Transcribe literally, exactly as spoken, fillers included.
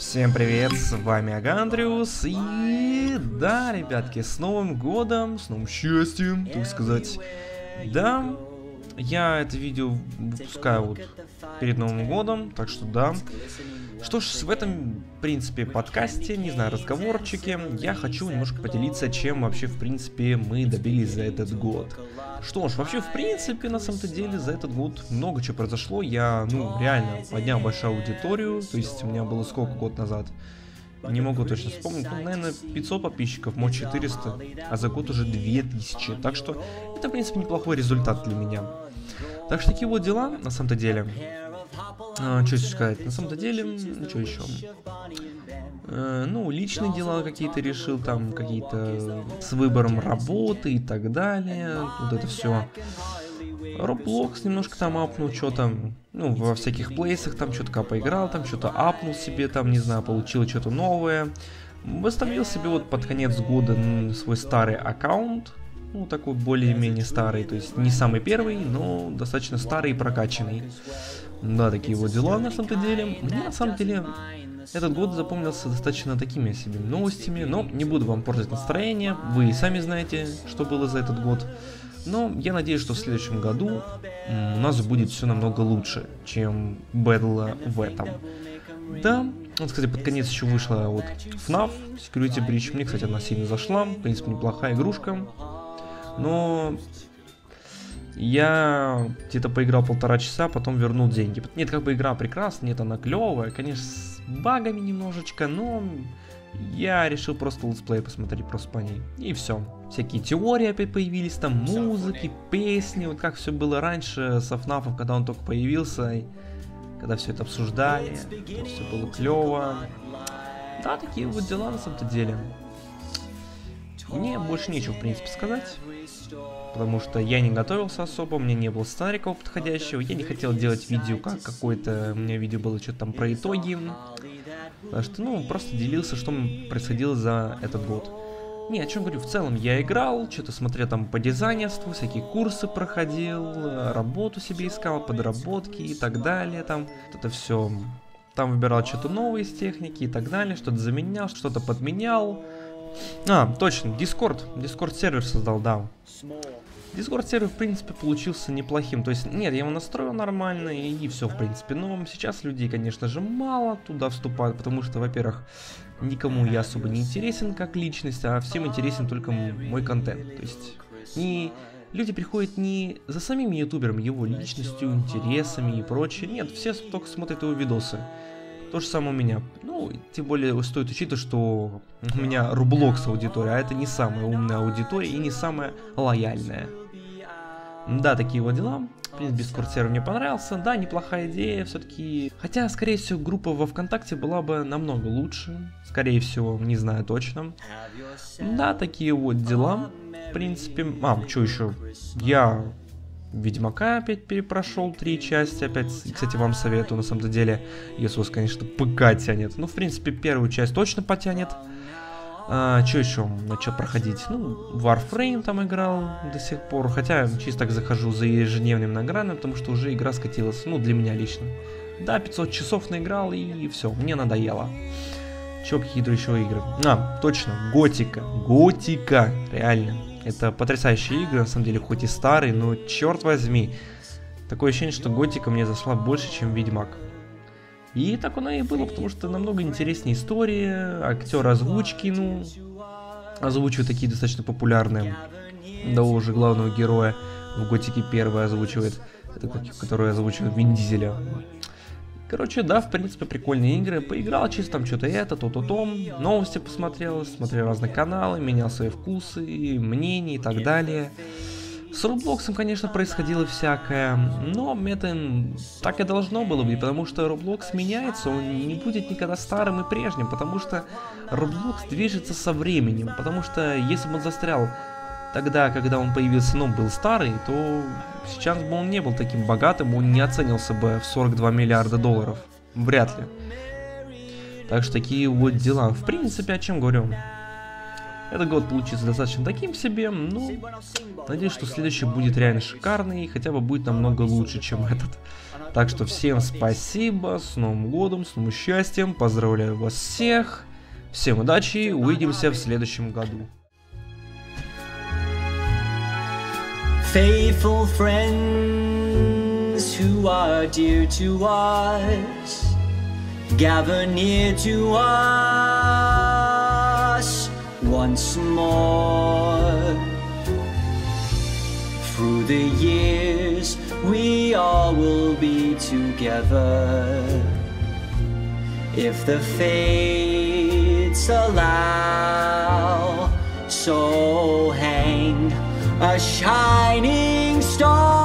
Всем привет, с вами Агандриус, и да, ребятки, с Новым Годом, с новым счастьем, так сказать. Да, я это видео выпускаю вот перед Новым Годом, так что да. Что ж, в этом, в принципе, подкасте, не знаю, разговорчике, я хочу немножко поделиться, чем вообще, в принципе, мы добились за этот год. Что ж, вообще, в принципе, на самом-то деле, за этот год много чего произошло. Я, ну, реально поднял большую аудиторию, то есть у меня было сколько год назад? Не могу точно вспомнить, ну, наверное, пятьсот подписчиков, может четыреста, а за год уже две тысячи. Так что это, в принципе, неплохой результат для меня. Так что такие вот дела, на самом-то деле. А, что еще сказать? На самом-то деле, что еще? Э, ну, личные дела какие-то решил, там, какие-то с выбором работы и так далее. Вот это все. Roblox немножко там апнул, что там, ну, во всяких плейсах там что-то поиграл, там что-то апнул себе, там, не знаю, получил что-то новое. Восстановил себе вот под конец года свой старый аккаунт. Ну, такой более-менее старый, то есть не самый первый, но достаточно старый и прокачанный. Да, такие вот дела на самом-то деле. Мне на самом деле этот год запомнился достаточно такими себе новостями, но не буду вам портить настроение, вы сами знаете, что было за этот год. Но я надеюсь, что в следующем году у нас будет все намного лучше, чем было в этом. Да, вот, кстати, под конец еще вышла вот эф эн эй эф Security Breach. Мне, кстати, она сильно зашла, в принципе, неплохая игрушка. Но я где-то поиграл полтора часа, потом вернул деньги. Нет, как бы игра прекрасная, нет, она клевая, конечно, с багами немножечко, но я решил просто летсплей посмотреть просто по ней. И все. Всякие теории опять появились, там музыки, песни, вот как все было раньше с эф эн эй эф, когда он только появился, и когда все это обсуждали, все было клево. Да, такие вот дела на самом-то деле. Мне больше нечего, в принципе, сказать. Потому что я не готовился особо, у меня не было сценария подходящего, я не хотел делать видео как какое-то, у меня видео было что-то там про итоги. Потому что, ну, просто делился, что происходило за этот год. Не, о чем говорю, в целом я играл, что-то смотрел там по дизайнерству, всякие курсы проходил, работу себе искал, подработки и так далее, там, это все. Там выбирал что-то новое из техники и так далее, что-то заменял, что-то подменял. А, точно, Discord, Discord сервер создал, да. Discord сервер, в принципе, получился неплохим. То есть, нет, я его настроил нормально и, и все, в принципе. Но сейчас людей, конечно же, мало туда вступают, потому что, во-первых, никому я особо не интересен как личность, а всем интересен только мой контент. То есть, не... люди приходят не за самим ютубером, его личностью, интересами и прочее. Нет, все только смотрят его видосы. То же самое у меня. Ну, тем более стоит учитывать, что у меня Roblox аудитория, а это не самая умная аудитория и не самая лояльная. Да, такие вот дела. В принципе, Discord сервер мне понравился. Да, неплохая идея все-таки. Хотя, скорее всего, группа во ВКонтакте была бы намного лучше. Скорее всего, не знаю точно. Да, такие вот дела. В принципе. А, что еще? Я Ведьмака опять перепрошел, три части, опять, кстати, вам советую, на самом деле, если у вас, конечно, ПК тянет. Ну, в принципе, первую часть точно потянет. А, что еще начал проходить? Ну, Warframe там играл до сих пор, хотя чисто так захожу за ежедневным наградами, потому что уже игра скатилась, ну, для меня лично. Да, пятьсот часов наиграл, и все, мне надоело. Че, какие-то еще игры? А, точно, Готика, Готика, реально. Это потрясающие игры, на самом деле, хоть и старые, но черт возьми. Такое ощущение, что Готика мне зашла больше, чем Ведьмак. И так оно и было, потому что намного интереснее история, актер озвучки, ну, озвучивают такие достаточно популярные. Да уже главного героя в Готике первый озвучивает, это который озвучивает Вин Дизеля. Короче, да, в принципе, прикольные игры. Поиграл чисто там что-то это, то-то-то. Новости посмотрел, смотрел разные каналы, менял свои вкусы, мнения и так далее. С Roblox, конечно, происходило всякое, но это так и должно было быть, потому что Roblox меняется, он не будет никогда старым и прежним, потому что Roblox движется со временем, потому что если бы он застрял тогда, когда он появился, ну, был старый, то сейчас бы он не был таким богатым, он не оценился бы в сорок два миллиарда долларов. Вряд ли. Так что такие вот дела. В принципе, о чем говорю? Этот год получится достаточно таким себе, но надеюсь, что следующий будет реально шикарный, и хотя бы будет намного лучше, чем этот. Так что всем спасибо, с Новым годом, с новым счастьем, поздравляю вас всех, всем удачи, увидимся в следующем году. Faithful friends who are dear to us, gather near to us once more. Through the years we all will be together, if the fates allow. So hang a shining star